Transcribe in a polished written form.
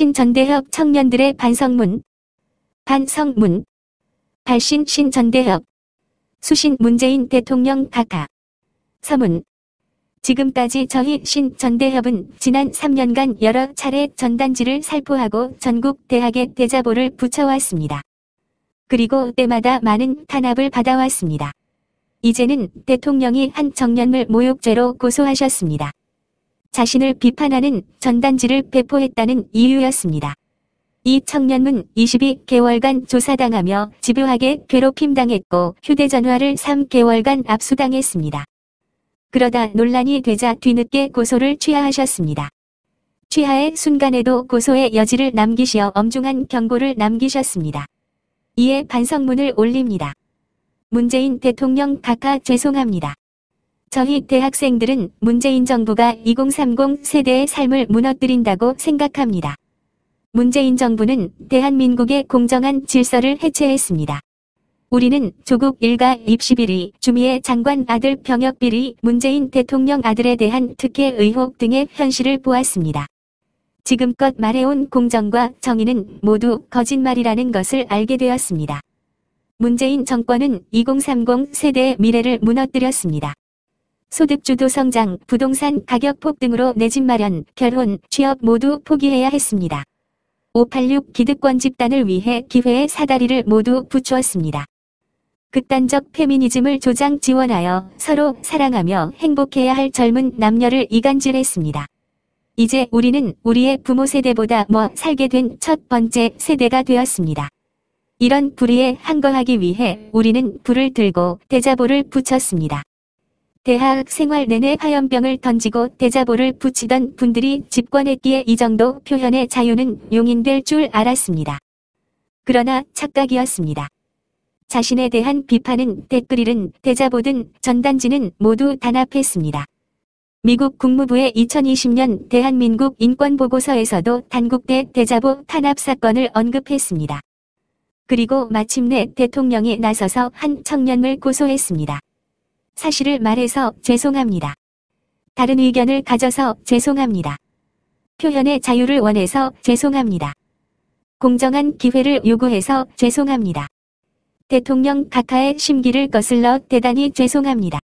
신전대협 청년들의 반성문. 발신 신전대협. 수신 문재인 대통령 각하. 서문. 지금까지 저희 신전대협은 지난 3년간 여러 차례 전단지를 살포하고 전국 대학에 대자보를 붙여왔습니다. 그리고 때마다 많은 탄압을 받아왔습니다. 이제는 대통령이 한 청년을 모욕죄로 고소하셨습니다. 자신을 비판하는 전단지를 배포했다는 이유였습니다. 이 청년은 22개월간 조사당하며 집요하게 괴롭힘당했고 휴대전화를 3개월간 압수당했습니다. 그러다 논란이 되자 뒤늦게 고소를 취하하셨습니다. 취하의 순간에도 고소의 여지를 남기시어 엄중한 경고를 남기셨습니다. 이에 반성문을 올립니다. 문재인 대통령 각하 죄송합니다. 저희 대학생들은 문재인 정부가 2030 세대의 삶을 무너뜨린다고 생각합니다. 문재인 정부는 대한민국의 공정한 질서를 해체했습니다. 우리는 조국 일가 입시 비리, 주미애 장관 아들 병역 비리, 문재인 대통령 아들에 대한 특혜 의혹 등의 현실을 보았습니다. 지금껏 말해온 공정과 정의는 모두 거짓말이라는 것을 알게 되었습니다. 문재인 정권은 2030 세대의 미래를 무너뜨렸습니다. 소득주도 성장, 부동산 가격 폭등으로 내 집 마련, 결혼, 취업 모두 포기해야 했습니다. 586 기득권 집단을 위해 기회의 사다리를 모두 붙였습니다. 극단적 페미니즘을 조장 지원하여 서로 사랑하며 행복해야 할 젊은 남녀를 이간질했습니다. 이제 우리는 우리의 부모 세대보다 살게 된 첫 번째 세대가 되었습니다. 이런 불의에 항거하기 위해 우리는 불을 들고 대자보를 붙였습니다. 대학 생활 내내 화염병을 던지고 대자보를 붙이던 분들이 집권했기에 이 정도 표현의 자유는 용인될 줄 알았습니다. 그러나 착각이었습니다. 자신에 대한 비판은 댓글이든 대자보든 전단지는 모두 단합했습니다. 미국 국무부의 2020년 대한민국 인권보고서에서도 단국대 대자보 탄압 사건을 언급했습니다. 그리고 마침내 대통령이 나서서 한 청년을 고소했습니다. 사실을 말해서 죄송합니다. 다른 의견을 가져서 죄송합니다. 표현의 자유를 원해서 죄송합니다. 공정한 기회를 요구해서 죄송합니다. 대통령 각하의 심기를 거슬러 대단히 죄송합니다.